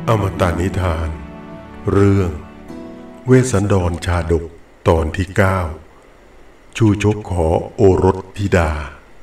อมตะนิทานเรื่องเวสสันดรชาดกตอนที่ 9ชูชกขอโอรสธิดา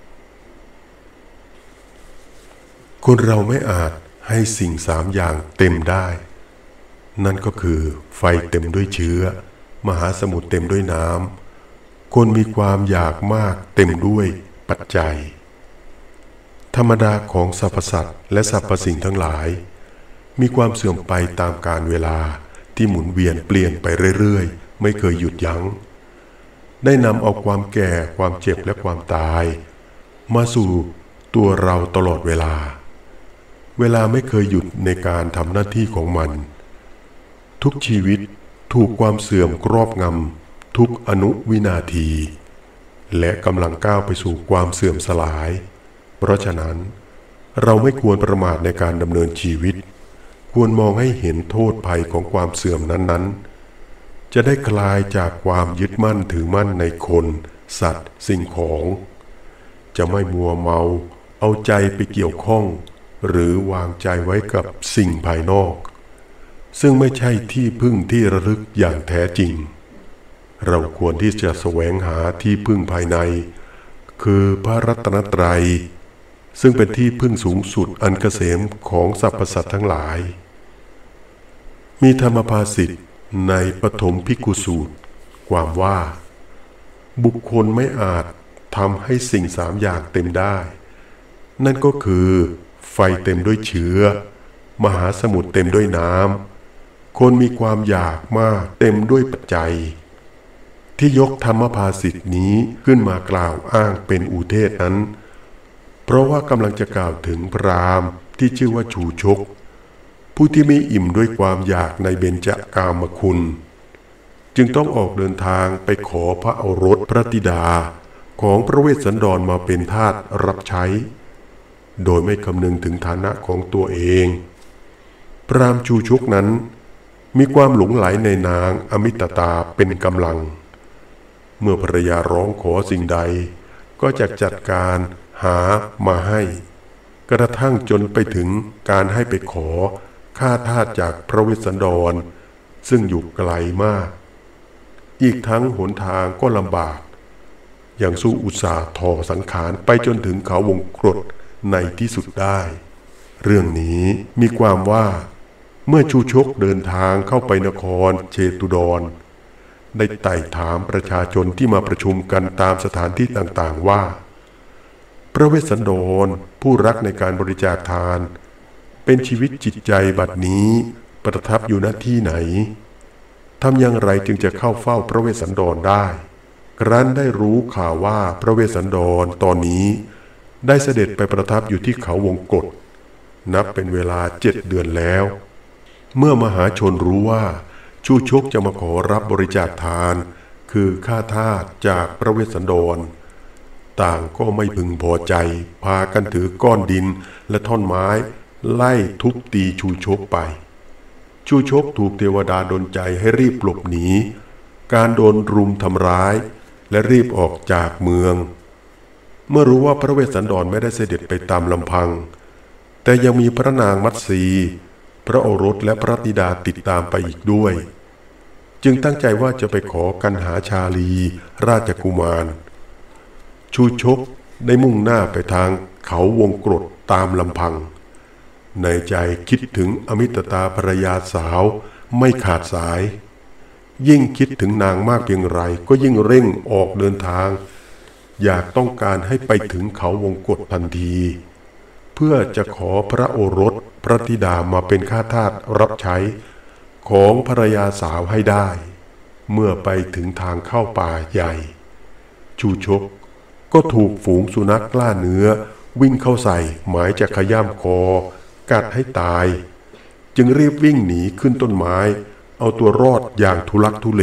คนเราไม่อาจให้สิ่ง3 อย่างเต็มได้นั่นก็คือไฟเต็มด้วยเชื้อมหาสมุทรเต็มด้วยน้ำคนมีความอยากมากเต็มด้วยปัจจัยธรรมดาของสรรพสัตว์และสรรพสิ่งทั้งหลายมีความเสื่อมไปตามกาลเวลาที่หมุนเวียนเปลี่ยนไปเรื่อยๆไม่เคยหยุดยั้งได้นำเอาความแก่ความเจ็บและความตายมาสู่ตัวเราตลอดเวลาไม่เคยหยุดในการทำหน้าที่ของมันทุกชีวิตถูกความเสื่อมครอบงำทุกอนุวินาทีและกำลังก้าวไปสู่ความเสื่อมสลายเพราะฉะนั้นเราไม่ควรประมาทในการดำเนินชีวิตควรมองให้เห็นโทษภัยของความเสื่อมนั้นๆจะได้คลายจากความยึดมั่นถือมั่นในคนสัตว์สิ่งของจะไม่มัวเมาเอาใจไปเกี่ยวข้องหรือวางใจไว้กับสิ่งภายนอกซึ่งไม่ใช่ที่พึ่งที่ระลึกอย่างแท้จริงเราควรที่จะแสวงหาที่พึ่งภายในคือพระรัตนตรัยซึ่งเป็นที่พึ่งสูงสุดอันเกษมของสรรพสัตว์ทั้งหลายมีธรรมภาษิตในปฐมภิกขุสูตรความว่าบุคคลไม่อาจทำให้สิ่ง3 อย่างเต็มได้นั่นก็คือไฟเต็มด้วยเชื้อมหาสมุทรเต็มด้วยน้ำคนมีความอยากมากเต็มด้วยปัจจัยที่ยกธรรมภาษิตนี้ขึ้นมากล่าวอ้างเป็นอุเทศนั้นเพราะว่ากำลังจะกล่าวถึงพราหมณ์ที่ชื่อว่าชูชกผู้ที่ไม่อิ่มด้วยความอยากในเบญจกามคุณจึงต้องออกเดินทางไปขอพระโอรสพระธิดาของพระเวสสันดรมาเป็นทาสรับใช้โดยไม่คำนึงถึงฐานะของตัวเองพราหมณ์ชูชกนั้นมีความหลงไหลในนางอมิตตาเป็นกำลังเมื่อภรรยาร้องขอสิ่งใดก็จะจัดการหามาให้กระทั่งจนไปถึงการให้ไปขอค่าทาสจากพระเวสสันดรซึ่งอยู่ไกลมากอีกทั้งหนทางก็ลำบากยังสู้อุตส่าห์ทอสังขารไปจนถึงเขาวงกฏในที่สุดได้เรื่องนี้มีความว่าเมื่อชูชกเดินทางเข้าไปนครเชตุดรได้ไต่ถามประชาชนที่มาประชุมกันตามสถานที่ต่างๆว่าพระเวสสันดรผู้รักในการบริจาคทานเป็นชีวิตจิตใจบัดนี้ประทับอยู่ณที่ไหนทำอย่างไรจึงจะเข้าเฝ้าพระเวสสันดรได้ครั้นได้รู้ข่าวว่าพระเวสสันดรตอนนี้ได้เสด็จไปประทับอยู่ที่เขาวงกฏนับเป็นเวลา7 เดือนแล้วเมื่อมหาชนรู้ว่าชูชกจะมาขอรับบริจาคทานคือค่าทาสจากพระเวสสันดรต่างก็ไม่พึงพอใจพากันถือก้อนดินและท่อนไม้ไล่ทุบตีชูชกไปชูชกถูกเทวดาดลใจให้รีบหลบหนีการโดนรุมทำร้ายและรีบออกจากเมืองเมื่อรู้ว่าพระเวสสันดรไม่ได้เสด็จไปตามลำพังแต่ยังมีพระนางมัตสีพระโอรสและพระธิดาติดตามไปอีกด้วยจึงตั้งใจว่าจะไปขอกันหาชาลีราชกุมารชูชกได้มุ่งหน้าไปทางเขาวงกฏตามลำพังในใจคิดถึงอมิตตาภรรยาสาวไม่ขาดสายยิ่งคิดถึงนางมากเพียงไรก็ยิ่งเร่งออกเดินทางอยากต้องการให้ไปถึงเขาวงกฏทันทีเพื่อจะขอพระโอรสพระธิดามาเป็นข้าทาสรับใช้ของภรรยาสาวให้ได้เมื่อไปถึงทางเข้าป่าใหญ่ชูชกก็ถูกฝูงสุนัขกล้าเนื้อวิ่งเข้าใส่หมายจะขย้ำคอกัดให้ตายจึงรีบวิ่งหนีขึ้นต้นไม้เอาตัวรอดอย่างทุลักทุเล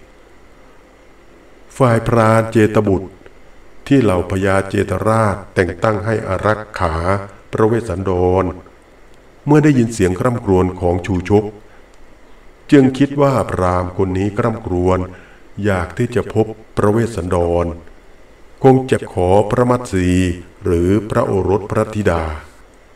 ฝ่ายพรานเจตบุตรที่เหล่าพญาเจตราชแต่งตั้งให้อารักขาพระเวสสันดรเมื่อได้ยินเสียงคร่ำครวญของชูชกจึงคิดว่าพราหมณ์คนนี้คร่ำครวญอยากที่จะพบพระเวสสันดรคงจะขอพระมัตสีหรือพระโอรสพระธิดา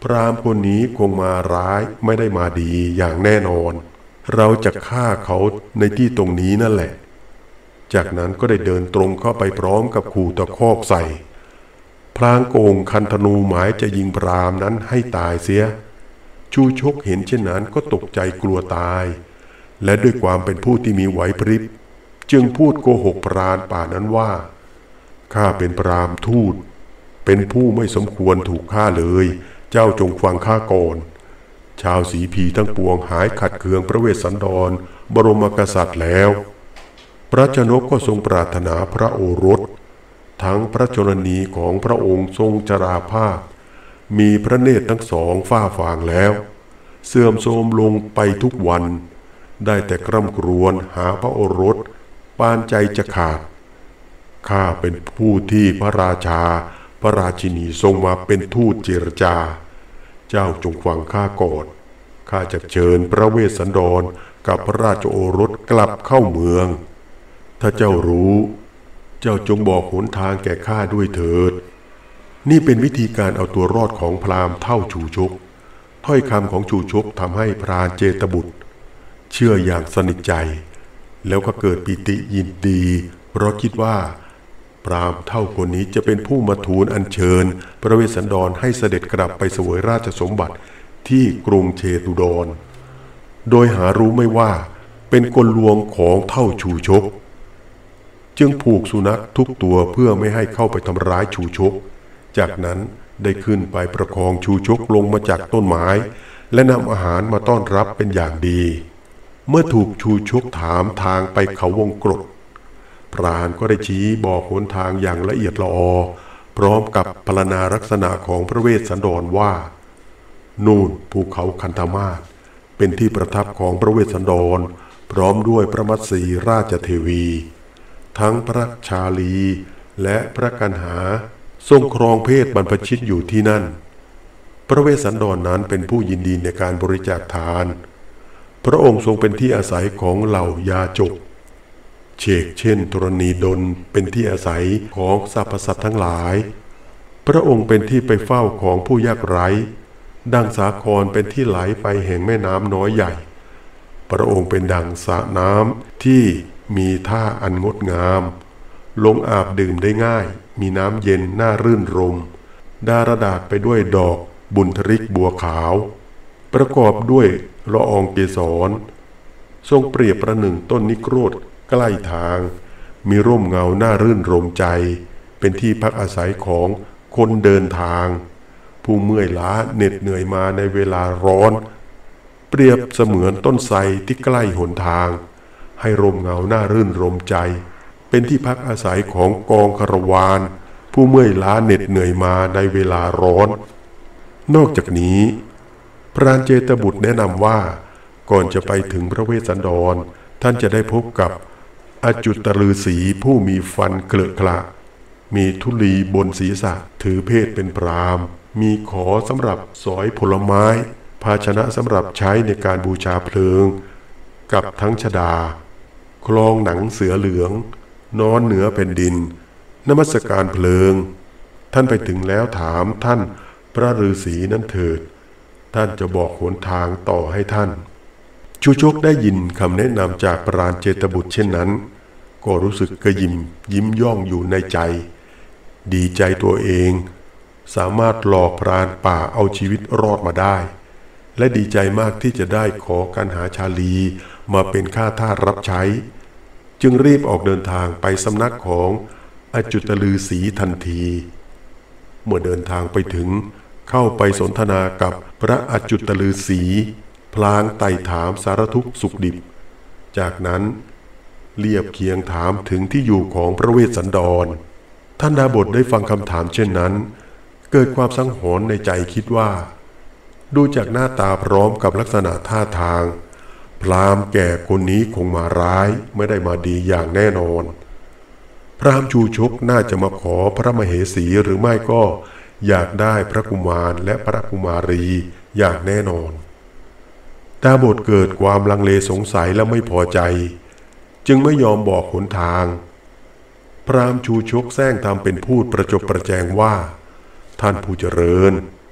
พราหมณ์คนนี้คงมาร้ายไม่ได้มาดีอย่างแน่นอนเราจะฆ่าเขาในที่ตรงนี้นั่นแหละจากนั้นก็ได้เดินตรงเข้าไปพร้อมกับขู่ตะคอกใส่พลางโกงคันธนูหมายจะยิงพราหมณ์นั้นให้ตายเสียชูชกเห็นเช่นนั้นก็ตกใจกลัวตายและด้วยความเป็นผู้ที่มีไหวพริบจึงพูดโกหกพรานป่านั้นว่าข้าเป็นพราหมณ์ทูตเป็นผู้ไม่สมควรถูกฆ่าเลยเจ้าจงฟังข้าก่อนชาวสีพีทั้งปวงหายขัดเคืองพระเวสสันดรบรมกษัตริย์แล้วพระชนกก็ทรงปรารถนาพระโอรสทั้งพระชนนีของพระองค์ทรงชราภาพมีพระเนตรทั้งสองฝ้าฟางแล้วเสื่อมโทรมลงไปทุกวันได้แต่คร่ำครวญหาพระโอรสปานใจจะขาดข้าเป็นผู้ที่พระราชาพระราชินีทรงมาเป็นทูตเจรจาเจ้าจงฟังข้าก่อนข้าจะเชิญพระเวสสันดรกับพระราชโอรสกลับเข้าเมืองถ้าเจ้ารู้เจ้าจงบอกหนทางแก่ข้าด้วยเถิดนี่เป็นวิธีการเอาตัวรอดของพราหมณ์เท่าชูชกถ้อยคำของชูชกทำให้พรานเจตบุตรเชื่ออย่างสนิทใจแล้วก็เกิดปิติยินดีเพราะคิดว่าพราหมณ์เท่าคนนี้จะเป็นผู้มาทูลอัญเชิญพระเวสสันดรให้เสด็จกลับไปเสวยราชสมบัติที่กรุงเชตุดรโดยหารู้ไม่ว่าเป็นกลลวงของเท่าชูชกจึงผูกสุนัขทุกตัวเพื่อไม่ให้เข้าไปทำร้ายชูชกจากนั้นได้ขึ้นไปประคองชูชกลงมาจากต้นไม้และนำอาหารมาต้อนรับเป็นอย่างดีเมื่อถูกชูชกถามทางไปเขาวงกตพรานก็ได้ชี้บอกหนทางอย่างละเอียดละออพร้อมกับพรรณนาลักษณะของพระเวสสันดรว่านู่นภูเขาคันธมาศเป็นที่ประทับของพระเวสสันดรพร้อมด้วยพระมัตสีราชเทวีทั้งพระชาลีและพระกันหาทรงครองเพศบรรพชิตอยู่ที่นั่นพระเวสสันดรนั้นเป็นผู้ยินดีในการบริจาคทานพระองค์ทรงเป็นที่อาศัยของเหล่ายาจกเชกเช่นธรณีดลเป็นที่อาศัยของสรรพสัตว์ทั้งหลายพระองค์เป็นที่ไปเฝ้าของผู้ยากไร้ดังสาครเป็นที่ไหลไปแห่งแม่น้ำน้อยใหญ่พระองค์เป็นดังสระน้ำที่มีท่าอันงดงามลงอาบดื่มได้ง่ายมีน้ำเย็นน่ารื่นรมดารดาษไปด้วยดอกบุญทริกบัวขาวประกอบด้วยละอองเกสรทรงเปรียบประหนึ่งต้นนิโครธใกล้ทางมีร่มเงาน่ารื่นรมใจเป็นที่พักอาศัยของคนเดินทางผู้เมื่อยล้าเหน็ดเหนื่อยมาในเวลาร้อนเปรียบเสมือนต้นไทรที่ใกล้หนทางให้ร่มเงาน่ารื่นรมใจเป็นที่พักอาศัยของกองคารวานผู้เมื่อยล้าเหน็ดเหนื่อยมาในเวลาร้อนนอกจากนี้พรานเจตบุตรแนะนำว่าก่อนจะไปถึงพระเวสสันดรท่านจะได้พบกับอจุตฤาษีผู้มีฟันเกลอะกระมีธุลีบนศีรษะถือเพศเป็นพราหมณ์มีขอสำหรับสอยผลไม้ภาชนะสำหรับใช้ในการบูชาเพลิงกับทั้งชฎาคลองหนังเสือเหลืองนอนเหนือแผ่นดินนมัสการเพลิงท่านไปถึงแล้วถามท่านพระฤาษีนั้นเถิดท่านจะบอกหนทางต่อให้ท่านชูชกได้ยินคำแนะนำจากพรานเจตบุตรเช่นนั้นก็รู้สึกกระยิมยิ้มย่องอยู่ในใจดีใจตัวเองสามารถหลอกพรานป่าเอาชีวิตรอดมาได้และดีใจมากที่จะได้ขอกันหาชาลีมาเป็นข้าทาสรับใช้จึงรีบออกเดินทางไปสำนักของอจุตฤาษีทันทีเมื่อเดินทางไปถึงเข้าไปสนทนากับพระอจุตฤาษีพลางไต่ถามสารทุกข์สุขดิบจากนั้นเรียบเคียงถามถึงที่อยู่ของพระเวสสันดรท่านดาบทได้ฟังคำถามเช่นนั้นเกิดความสังหรณ์ในใจคิดว่าดูจากหน้าตาพร้อมกับลักษณะท่าทางพราหมณ์แก่คนนี้คงมาร้ายไม่ได้มาดีอย่างแน่นอนพราหมณ์ชูชกน่าจะมาขอพระมเหสีหรือไม่ก็อยากได้พระกุมารและพระกุมารีอย่างแน่นอนดาบทเกิดความลังเลสงสัยและไม่พอใจจึงไม่ยอมบอกหนทางพราหมณ์ชูชกแซงทำเป็นพูดประจบประแจงว่าท่านผู้เจริญ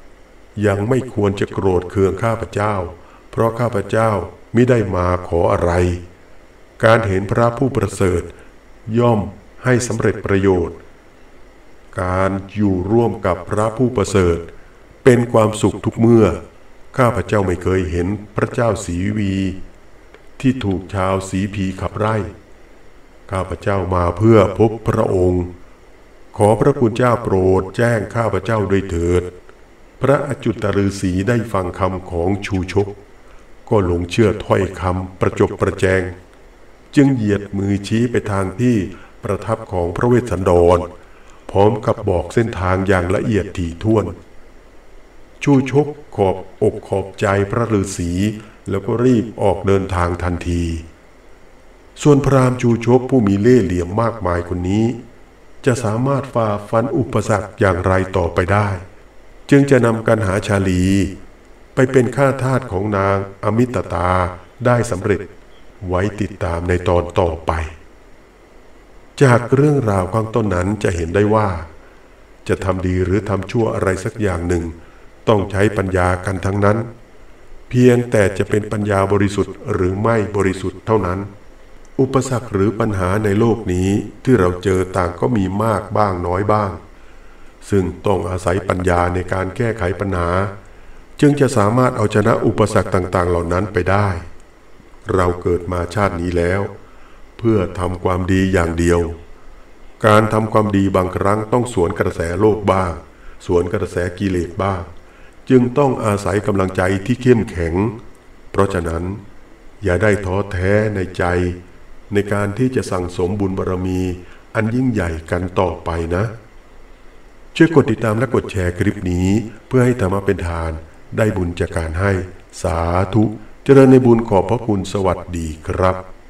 ยังไม่ควรจะโกรธเคืองข้าพเจ้าเพราะข้าพเจ้ามิได้มาขออะไรการเห็นพระผู้ประเสริฐย่อมให้สำเร็จประโยชน์การอยู่ร่วมกับพระผู้ประเสริฐเป็นความสุขทุกเมื่อข้าพเจ้าไม่เคยเห็นพระเจ้าศรีวิวีที่ถูกชาวศรีพีขับไล่ข้าพเจ้ามาเพื่อพบพระองค์ขอพระคุณเจ้าโปรดแจ้งข้าพเจ้าด้วยเถิดพระอจุตฤาษีได้ฟังคำของชูชกก็หลงเชื่อถ้อยคำประจบประแจงจึงเหยียดมือชี้ไปทางที่ประทับของพระเวสสันดรพร้อมกับบอกเส้นทางอย่างละเอียดถี่ถ้วนชูชกขอบอกขอบใจพระฤาษีแล้วก็รีบออกเดินทางทันทีส่วนพราหมณ์ชูชกผู้มีเล่ห์เหลี่ยมมากมายคนนี้จะสามารถฝ่าฟันอุปสรรคอย่างไรต่อไปได้จึงจะนำกันหาชาลีไปเป็นข้าทาสของนางอมิตตาได้สำเร็จไว้ติดตามในตอนต่อไปจากเรื่องราวข้างต้นนั้นจะเห็นได้ว่าจะทำดีหรือทำชั่วอะไรสักอย่างหนึ่งต้องใช้ปัญญากันทั้งนั้นเพียงแต่จะเป็นปัญญาบริสุทธิ์หรือไม่บริสุทธิ์เท่านั้นอุปสรรคหรือปัญหาในโลกนี้ที่เราเจอต่างก็มีมากบ้างน้อยบ้างซึ่งต้องอาศัยปัญญาในการแก้ไขปัญหาจึงจะสามารถเอาชนะอุปสรรคต่างๆเหล่านั้นไปได้เราเกิดมาชาตินี้แล้วเพื่อทำความดีอย่างเดียวการทำความดีบางครั้งต้องสวนกระแสโลกบ้างสวนกระแสกิเลสบ้างจึงต้องอาศัยกำลังใจที่เข้มแข็งเพราะฉะนั้นอย่าได้ท้อแท้ในใจในการที่จะสั่งสมบุญบารมีอันยิ่งใหญ่กันต่อไปนะช่วยกดติดตามและกดแชร์คลิปนี้เพื่อให้ธรรมะเป็นทานได้บุญจากการให้สาธุเจริญในบุญขอบพระคุณสวัสดีครับ